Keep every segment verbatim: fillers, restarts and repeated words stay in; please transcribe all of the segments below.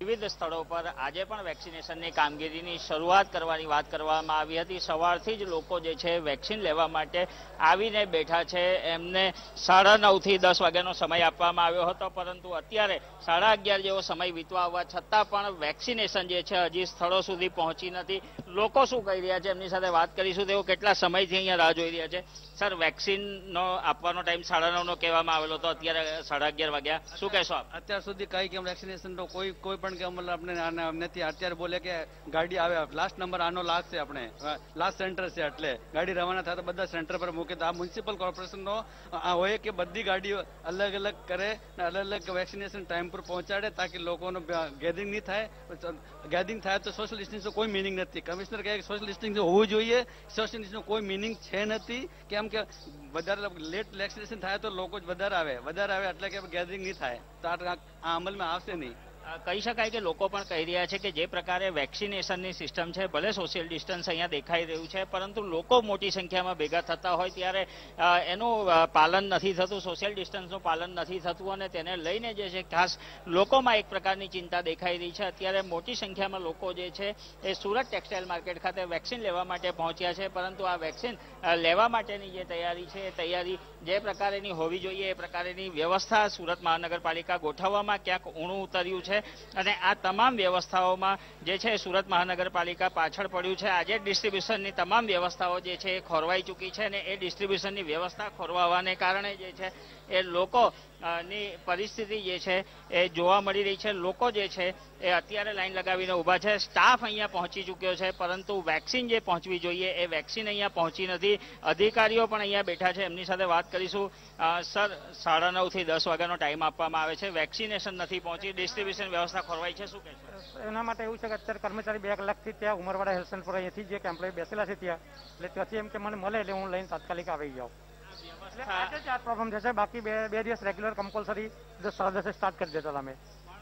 વિવિધ સ્થળો પર આજે પણ વેક્સિનેશનની કામગીરીની શરૂઆત કરવાની વાત કરવામાં આવી હતી। સવારથી જ લોકો જે છે વેક્સિન લેવા માટે આવીને બેઠા છે। એમને સાડા નવથી દસ વાગ્યાનો સમય આપવામાં આવ્યો હતો, પરંતુ અત્યારે સાડા અગિયાર જેવો સમય વીતવા આવવા છતાં પણ વેક્સિનેશન જે છે હજી સ્થળો સુધી પહોંચી નથી। લોકો શું કહી રહ્યા છે એમની સાથે વાત કરીશું। તેઓ કેટલા સમયથી અહીંયા રાહ જોઈ રહ્યા છે। સર, વેક્સિનનો આપવાનો ટાઈમ સાડા નવનો કહેવામાં આવેલો હતો, અત્યારે સાડા અગિયાર વાગ્યા, શું કહેશો આપ? અત્યાર સુધી કઈ કે વેક્સિનેશનનો કોઈ કોઈ પણ કે મતલબ આપણે નથી। અત્યારે બોલે કે ગાડી આવે, લાસ્ટ નંબર આનો લાગશે, આપણે લાસ્ટ સેન્ટર છે એટલે ગાડી રવાના થાય તો બધા સેન્ટર પર મૂકે। તો આ મ્યુનિસિપલ કોર્પોરેશનનો હોય કે બધી ગાડીઓ અલગ અલગ કરે ને અલગ અલગ વેક્સિનેશન ટાઈમ પર પહોંચાડે, તાકી લોકોનો ગેધરિંગ નહીં થાય। ગેધરિંગ થાય તો સોશિયલ ડિસ્ટન્સનો કોઈ મિનિંગ નથી। કમિશનર કહે કે સોશિયલ ડિસ્ટન્સ હોવું જોઈએ, સોશિયલ ડિસ્ટન્સનો કોઈ મિનિંગ છે નથી। કેમ કે વધારે લેટ વેક્સિનેશન થાય તો લોકો જ વધારે આવે, વધારે આવે એટલે કે ગેધરિંગ નહીં થાય, તો આ અમલમાં આવશે નહીં। કહી શકાય કે લોકો પણ કહી રહ્યા છે કે જે પ્રકારે વેક્સિનેશનની સિસ્ટમ છે, ભલે સોશિયલ ડિસ્ટન્સ અહીંયા દેખાઈ રહ્યું છે, પરંતુ લોકો મોટી સંખ્યામાં ભેગા થતા હોય ત્યારે એનું પાલન નથી થતું, સોશિયલ ડિસ્ટન્સનું પાલન નથી થતું, અને તેને લઈને જે છે ખાસ લોકોમાં એક પ્રકારની ચિંતા દેખાઈ રહી છે। અત્યારે મોટી સંખ્યામાં લોકો જે છે એ સુરત ટેક્સટાઇલ માર્કેટ ખાતે વેક્સિન લેવા માટે પહોંચ્યા છે, પરંતુ આ વેક્સિન લેવા માટેની જે તૈયારી છે એ તૈયારી જે પ્રકારેની હોવી જોઈએ એ પ્રકારેની વ્યવસ્થા સુરત મહાનગરપાલિકા ગોઠવવામાં ક્યાંક ઊણું ઉતર્યું છે, અને આ તમામ વ્યવસ્થાઓમાં જે છે સુરત મહાનગરપાલિકા પાછળ પડ્યું છે। આજે ડિસ્ટ્રીબ્યુશનની તમામ વ્યવસ્થાઓ જે છે એ ખોરવાઈ ચૂકી છે, અને એ ડિસ્ટ્રીબ્યુશનની વ્યવસ્થા ખોરવાવાને કારણે જે છે એ લોકો ની પરિસ્થિતિ જે છે એ જોવા મળી રહી છે। લોકો જે છે એ અત્યારે લાઈન લગાવીને ઊભા છે। સ્ટાફ અહીંયા પહોંચી ચૂક્યો છે, પરંતુ વેક્સિન જે પહોંચવી જોઈએ એ વેક્સિન અહીંયા પહોંચી નથી। અધિકારીઓ પણ અહીંયા બેઠા છે, એમની સાથે વાત કરીશું। સર, સાડા નવથી દસ વાગ્યાનો ટાઈમ આપવામાં આવે છે, વેક્સિનેશન નથી પહોંચી, ડિસ્ટ્રીબ્યુશન વ્યવસ્થા ખોરવાઈ છે, શું કહેશો? એના માટે એવું છે કે અત્યારે કર્મચારી બે કલાકથી ત્યાં ઉમરવાડા હેલ્થ સેન્ટર પર અહીંયાથી જે એમ્પ્લોય બેસેલા છે ત્યાં, એટલે ત્યાંથી એમ કે મને મળે એટલે હું લઈને તાત્કાલિક આવી જાઉં। એટલે આજે જ આ પ્રોબ્લેમ થશે, બાકી બે બે દિવસ રેગ્યુલર કમ્પલસરી દસ સાડા દસે સ્ટાર્ટ કરી દેતા અમે।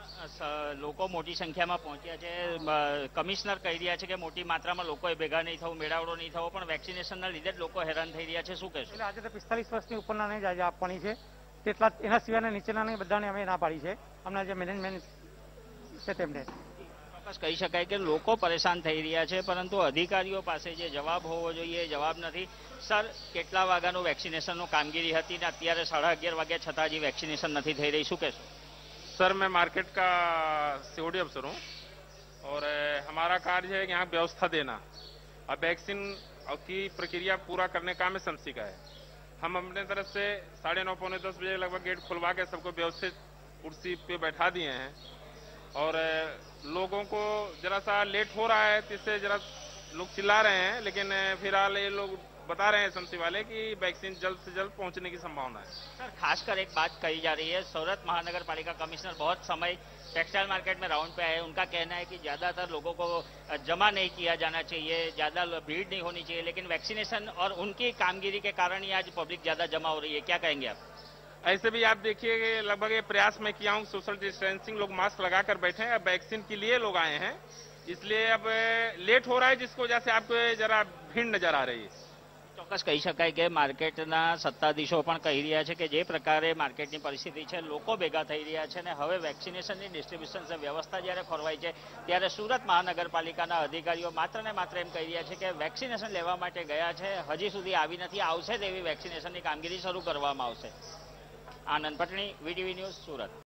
લોકો મોટી સંખ્યામાં પહોંચ્યા છે, કમિશનર કહી રહ્યા છે કે મોટી માત્રામાં લોકોએ ભેગા નહીં થવું, મેળાવડો નહીં થવો, પણ વેક્સિનેશનના લીધે જ લોકો હેરાન થઈ રહ્યા છે, શું કહેશો? એટલે આજે તો પિસ્તાલીસ વર્ષની ઉપરના નહીં આજે આપવાની છે, તેટલા એના સિવાયના નીચેના નહીં બધાને અમે ના પાડી છે, અમના જે મેનેજમેન્ટ છે તેમને। ચોક્કસ કહી શકાય કે લોકો પરેશાન થઈ રહ્યા છે, પરંતુ અધિકારીઓ પાસે જે જવાબ હોવો જોઈએ એ જવાબ નથી। સર, કેટલા વાગ્યાનું વેક્સિનેશનનું કામગીરી હતી ને અત્યારે સાડા અગિયાર વાગ્યા છતાં હજી વેક્સિનેશન નથી થઈ રહી, શું કહેશો? सर, मैं मार्केट का सीओडी अफसर हूँ और हमारा कार्य है कि यहाँ व्यवस्था देना। अब वैक्सीन की प्रक्रिया पूरा करने का हमें एसएमसी का है। हम अपने तरफ से साढ़े नौ पौने दस बजे लगभग गेट खुलवा के सबको व्यवस्थित कुर्सी पे बैठा दिए हैं, और लोगों को जरा सा लेट हो रहा है तो इससे जरा लोग चिल्ला रहे हैं, लेकिन फिलहाल ये लोग बता रहे हैं एसएमसी वाले कि वैक्सीन जल्द से जल्द पहुंचने की संभावना है। सर, खासकर एक बात कही जा रही है, सूरत महानगर पालिका कमिश्नर बहुत समय टेक्सटाइल मार्केट में राउंड पे आए, उनका कहना है कि ज्यादातर लोगों को जमा नहीं किया जाना चाहिए, ज्यादा भीड़ नहीं होनी चाहिए, लेकिन वैक्सीनेशन और उनकी कामगिरी के कारण ही आज पब्लिक ज्यादा जमा हो रही है, क्या कहेंगे आप? ऐसे भी आप देखिए कि लगभग ये प्रयास मैं किया हूँ, सोशल डिस्टेंसिंग, लोग मास्क लगाकर बैठे हैं, अब वैक्सीन के लिए लोग आए हैं, इसलिए अब लेट हो रहा है, जिसको वजह से आपको जरा भीड़ नजर आ रही है। ચોક્કસ કહી શકાય કે માર્કેટના સત્તાધીશો પણ કહી રહ્યા છે કે જે પ્રકારે માર્કેટની પરિસ્થિતિ છે, લોકો ભેગા થઈ રહ્યા છે, અને હવે વેક્સિનેશનની ડિસ્ટ્રીબ્યુશન વ્યવસ્થા જ્યારે ખોરવાઈ છે ત્યારે સુરત મહાનગરપાલિકાના અધિકારીઓ માત્ર ને માત્ર એમ કહી રહ્યા છે કે વેક્સિનેશન લેવા માટે ગયા છે, હજી સુધી આવી નથી, આવશે તેવી વેક્સિનેશનની કામગીરી શરૂ કરવામાં આવશે। Anand Patni, VTV news, Surat.